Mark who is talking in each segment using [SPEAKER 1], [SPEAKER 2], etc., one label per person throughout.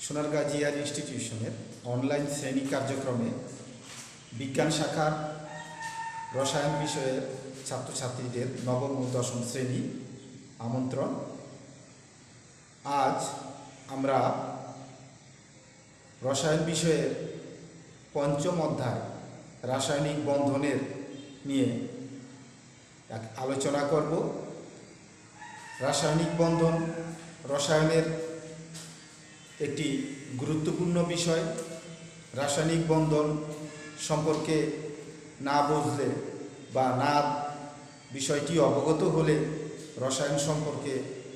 [SPEAKER 1] Sonargaon GR ইনস্টিটিউশনের online শ্রেণী কার্যক্রমে বিজ্ঞান শাখার রসায়ন বিষয়ের ছাত্রছাত্রীদের নবম ও দশম শ্রেণী আমন্ত্রণ। আজ আমরা রসায়ন বিষয়ের পঞ্চম অধ্যায় রাসায়নিক বন্ধনের নিয়ে আলোচনা করব। রাসায়নিক বন্ধন রসায়নের একটি গুরুত্বপূর্ণ বিষয়। রাসায়নিক বন্ধন সম্পর্কে না বুঝলে বা না বিষয়টি অবগত হলে রসায়ন সম্পর্কে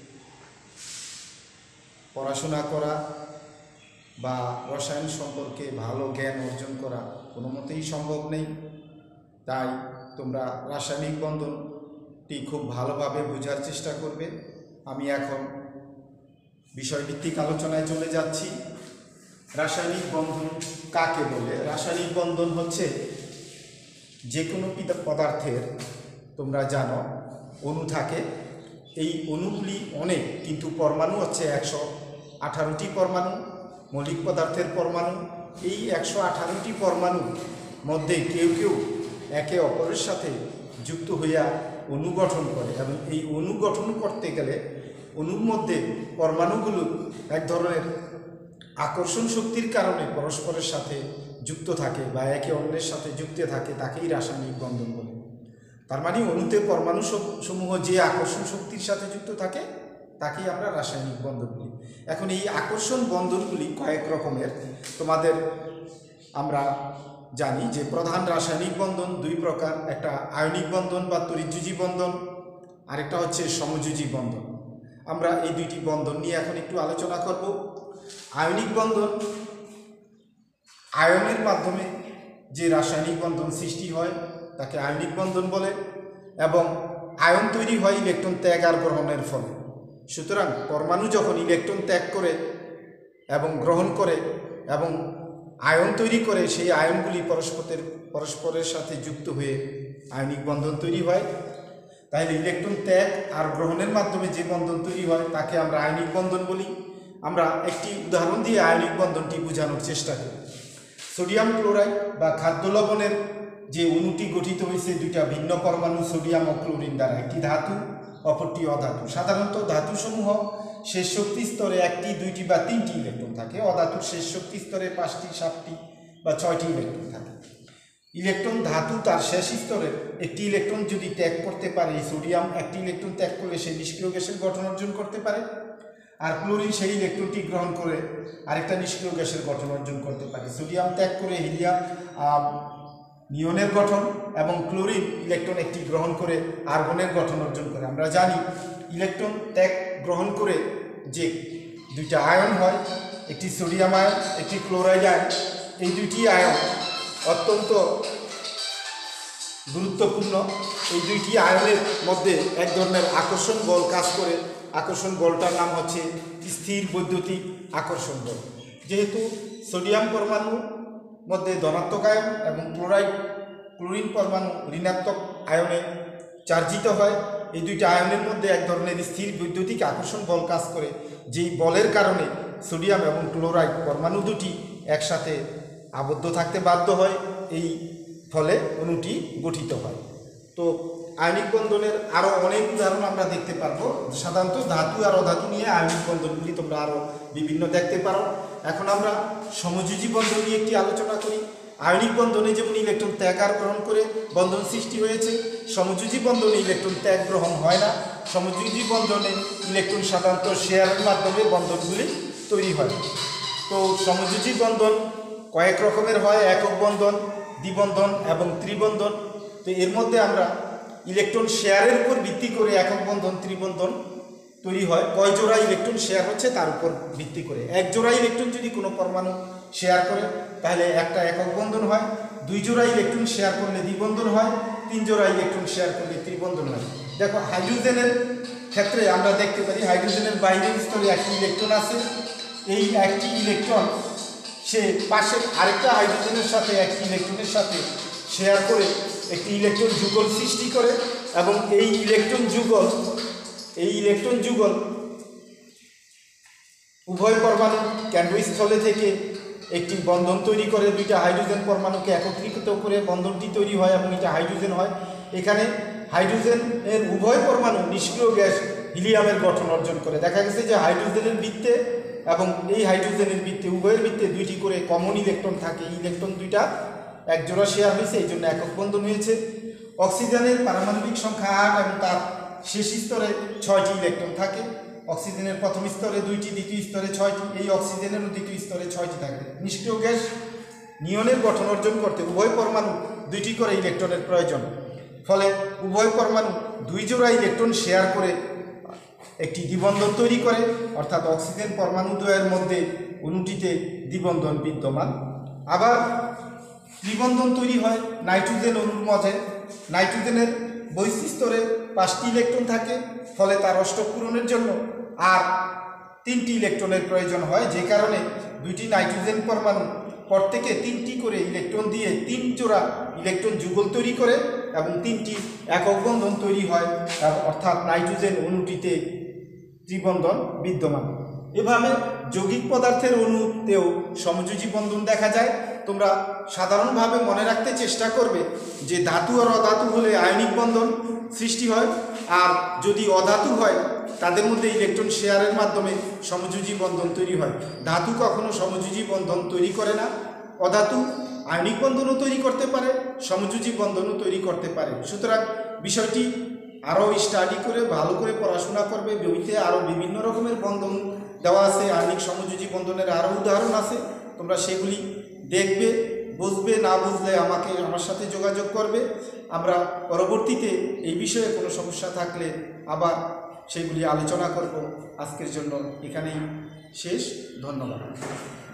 [SPEAKER 1] পড়াশোনা করা বা রসায়ন সম্পর্কে ভালো জ্ঞান অর্জন করা কোনো মতেই সম্ভব নেই। তাই তোমরা রাসায়নিক বন্ধনটি খুব ভালোভাবে বোঝার চেষ্টা করবে। আমি এখন বিষয়ভিত্তিক আলোচনায় চলে যাচ্ছি। রাসায়নিক বন্ধন কাকে বলে? রাসায়নিক বন্ধন হচ্ছে যে কোনো পদার্থের, তোমরা জানো, অণু থাকে। এই অণুগুলি অনেক, কিন্তু পরমাণু হচ্ছে 118টি পরমাণু, মৌলিক পদার্থের পরমাণু। এই 118টি পরমাণুর মধ্যে কেউ কেউ একে অপরের সাথে যুক্ত হইয়া অণু গঠন করে, এবং এই অণু গঠন করতে গেলে অণুর মধ্যে পরমাণুগুলো এক ধরনের আকর্ষণ শক্তির কারণে পরস্পরের সাথে যুক্ত থাকে বা একে অন্যের সাথে যুক্ত থাকে, তাকেই রাসায়নিক বন্ধন বলে। তার মানে অণুতে পরমাণু সমূহ যে আকর্ষণ শক্তির সাথে যুক্ত থাকে তাকেই আমরা রাসায়নিক বন্ধন বলি। এখন এই আকর্ষণ বন্ধনগুলি কয়েক রকমের। তোমাদের আমরা জানি যে প্রধান রাসায়নিক বন্ধন দুই প্রকার, একটা আয়নিক বন্ধন বা তড়িৎযোজী বন্ধন, আরেকটা হচ্ছে সমযোজী বন্ধন। আমরা এই দুইটি বন্ধন নিয়ে এখন একটু আলোচনা করব। আয়নিক বন্ধন, আয়নের মাধ্যমে যে রাসায়নিক বন্ধন সৃষ্টি হয় তাকে আয়নিক বন্ধন বলে, এবং আয়ন তৈরি হয় ইলেকট্রন ত্যাগ আর গ্রহণের ফলে। সুতরাং পরমাণু যখন ইলেকট্রন ত্যাগ করে এবং গ্রহণ করে এবং আয়ন তৈরি করে, সেই আয়নগুলি পরস্পরের সাথে যুক্ত হয়ে আয়নিক বন্ধন তৈরি হয়। তাহলে ইলেকট্রন ত্যাগ আর গ্রহণের মাধ্যমে যে বন্ধন তৈরি হয় তাকে আমরা আয়নিক বন্ধন বলি। আমরা একটি উদাহরণ দিয়ে আয়নিক বন্ধনটি বোঝানোর চেষ্টা করি। সোডিয়াম ক্লোরাইড বা খাদ্য লবণের যে অণুটি গঠিত হয়েছে দুইটা ভিন্ন পরমাণু সোডিয়াম ও ক্লোরিন দ্বারা, একটি ধাতু অপরটি অধাতু। সাধারণত ধাতুসমূহ শেষ শক্তি স্তরে 1টি, 2টি বা 3টি ইলেকট্রন থাকে। অধাতুর শেষ শক্তি স্তরে 5টি, 7টি বা 6টি ইলেকট্রন থাকে। ইলেকট্রন ধাতু তার শেষ স্তরে একটি ইলেকট্রন যদি ত্যাগ করতে পারে, সোডিয়াম একটি ইলেকট্রন ত্যাগ করলে সে নিষ্ক্রিয় গ্যাসের গঠন অর্জন করতে পারে, আর ক্লোরিন সেই ইলেকট্রনটি গ্রহণ করে আরেকটা নিষ্ক্রিয় গ্যাসের গঠন অর্জন করতে পারে। সোডিয়াম ত্যাগ করে হিলিয়াম নিয়নের গঠন, এবং ক্লোরিন ইলেকট্রন একটি গ্রহণ করে আর্গনের গঠন অর্জন করে। আমরা জানি ইলেকট্রন ত্যাগ গ্রহণ করে যে দুইটা আয়ন হয়, একটি সোডিয়াম আয়ন, একটি ক্লোরাইড আয়ন। এই দুইটি আয়ন অত্যন্ত গুরুত্বপূর্ণ। এই দুইটি আয়নের মধ্যে এক ধরনের আকর্ষণ বল কাজ করে। আকর্ষণ বলটার নাম হচ্ছে স্থির বৈদ্যুতিক আকর্ষণ বল। যেহেতু সোডিয়াম পরমাণুর মধ্যে ধনাত্মক আয়ন এবং ক্লোরিন পরমাণু ঋণাত্মক আয়নে চার্জিত হয়, এই দুইটা আয়নের মধ্যে এক ধরনের স্থির বৈদ্যুতিক আকর্ষণ বল কাজ করে, যেই বলের কারণে সোডিয়াম এবং ক্লোরাইড পরমাণু দুটি একসাথে আবদ্ধ থাকতে বাধ্য হয়। এই ফলে অণুটি গঠিত হয়। তো আয়নিক বন্ধনের আরও অনেক উদাহরণ আমরা দেখতে পারবো। সাধারণত ধাতু আর অধাতু নিয়ে আয়নিক বন্ধনগুলি তোমরা আরও বিভিন্ন দেখতে পারো। এখন আমরা সমযোজী বন্ধন নিয়ে একটি আলোচনা করি। আয়নিক বন্ধনে যেমন ইলেকট্রন ত্যাগ আর গ্রহণ করে বন্ধন সৃষ্টি হয়েছে, সমযোজী বন্ধনে ইলেকট্রন ত্যাগ গ্রহণ হয় না। সমযোজী বন্ধনে ইলেকট্রন সাধারণত শেয়ারের মাধ্যমে বন্ধনগুলি তৈরি হয়। তো সমযোজী বন্ধন কয়েক রকমের হয়, একক বন্ধন, দ্বিবন্ধন এবং ত্রিবন্ধন। তো এর মধ্যে আমরা ইলেকট্রন শেয়ারের উপর ভিত্তি করে একক বন্ধন, ত্রিবন্ধন তৈরি হয়। কয় জোড়া ইলেকট্রন শেয়ার হচ্ছে তার উপর ভিত্তি করে। এক জোড়া ইলেকট্রন যদি কোনো পরমাণু শেয়ার করে তাহলে একটা একক বন্ধন হয়। 2 জোড়া ইলেকট্রন শেয়ার করলে দ্বিবন্ধন হয়। 3 জোড়া ইলেকট্রন শেয়ার করলে ত্রিবন্ধন হয়। দেখো, হাইড্রোজেনের ক্ষেত্রে আমরা দেখতে পারি হাইড্রোজেনের বাইরের স্তরে একটি ইলেকট্রন আছে। এই একটি ইলেকট্রন সে পাশে আরেকটা হাইড্রোজেনের সাথে একটি ইলেকট্রনের সাথে শেয়ার করে একটি ইলেকট্রন যুগল সৃষ্টি করে, এবং এই ইলেকট্রন যুগল উভয় পরমাণু কেন্দ্রস্থলে থেকে একটি বন্ধন তৈরি করে দুইটা হাইড্রোজেন পরমাণুকে একত্রিত করে বন্ধনটি তৈরি হয় এবং এটা হাইড্রোজেন হয়। এখানে হাইড্রোজেনের উভয় পরমাণু নিষ্ক্রিয় গ্যাস হিলিয়ামের গঠন অর্জন করে। দেখা গেছে যে হাইড্রোজেনের বৃত্তে এবং এই হাইড্রোজেনের বৃত্তে উভয়ের বৃত্তে দুইটি করে কমন ইলেকট্রন থাকে। ইলেকট্রন দুইটা এক জোড়া শেয়ার হয়েছে, এই জন্য একক বন্ধন হয়েছে। অক্সিজেনের পারমাণবিক সংখ্যা 8 এবং তার শেষ স্তরে 6টি ইলেকট্রন থাকে। অক্সিজেনের প্রথম স্তরে 2টি, দ্বিতীয় স্তরে 6টি, এই অক্সিজেনেরও দ্বিতীয় স্তরে 6টি থাকে। নিষ্ক্রিয় গ্যাস নিয়নের গঠন অর্জন করতে উভয় পরমাণু 2টি করে ইলেকট্রনের প্রয়োজন। ফলে উভয় পরমাণু 2 জোড়া ইলেকট্রন শেয়ার করে একটি দ্বিবন্ধন তৈরি করে, অর্থাৎ অক্সিজেন পরমাণু দ্বয়ের মধ্যে অণুটিতে দ্বিবন্ধন বিদ্যমান। আবার ত্রিবন্ধন তৈরি হয় নাইট্রোজেন অণুর মধ্যে। নাইট্রোজেনের বহিঃস্থ স্তরে 5টি ইলেকট্রন থাকে, ফলে তার অষ্টক পূরণের জন্য আর 3টি ইলেকট্রনের প্রয়োজন হয়, যে কারণে 2টি নাইট্রোজেন পরমাণু প্রত্যেকে 3টি করে ইলেকট্রন দিয়ে 3 জোড়া ইলেকট্রন যুগল তৈরি করে এবং 3টি একক বন্ধন তৈরি হয়, অর্থাৎ নাইট্রোজেন অণুটিতে ত্রিবন্ধন বিদ্যমান। এভাবে যৌগিক পদার্থের অণুতেও সমযোজী বন্ধন দেখা যায়। তোমরা সাধারণভাবে মনে রাখতে চেষ্টা করবে যে ধাতু আর অধাতু হলে আয়নিক বন্ধন সৃষ্টি হয়, আর যদি অধাতু হয় তাদের মধ্যে ইলেকট্রন শেয়ারের মাধ্যমে সমযোজী বন্ধন তৈরি হয়। ধাতু কখনো সমযোজী বন্ধন তৈরি করে না। অধাতু আয়নিক বন্ধনও তৈরি করতে পারে, সমযোজী বন্ধনও তৈরি করতে পারে। সুতরাং বিষয়টি আরও স্টাডি করে ভালো করে পড়াশোনা করবে। বইতে আরও বিভিন্ন রকমের বন্ধন দেওয়া আছে, আয়নিক সমযোজী বন্ধনের আরও উদাহরণ আছে। তোমরা সেগুলি দেখবে, বুঝবে, না বুঝলে আমার সাথে যোগাযোগ করবে। আমরা পরবর্তীতে এই বিষয়ে কোনো সমস্যা থাকলে আবার সেগুলি আলোচনা করব। আজকের জন্য এখানেই শেষ। ধন্যবাদ।